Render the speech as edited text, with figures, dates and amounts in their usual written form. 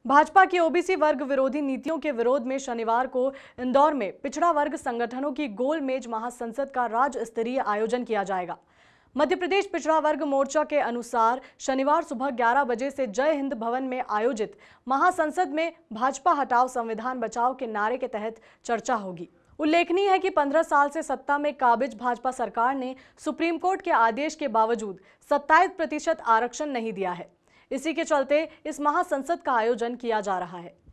भाजपा की ओबीसी वर्ग विरोधी नीतियों के विरोध में शनिवार को इंदौर में पिछड़ा वर्ग संगठनों की गोल मेज महासंसद का राज्य स्तरीय आयोजन किया जाएगा। मध्य प्रदेश पिछड़ा वर्ग मोर्चा के अनुसार शनिवार सुबह 11 बजे से जय हिंद भवन में आयोजित महासंसद में भाजपा हटाओ संविधान बचाओ के नारे के तहत चर्चा होगी। उल्लेखनीय है कि 15 साल से सत्ता में काबिज भाजपा सरकार ने सुप्रीम कोर्ट के आदेश के बावजूद 27% आरक्षण नहीं दिया है। इसी के चलते इस महासंसद का आयोजन किया जा रहा है।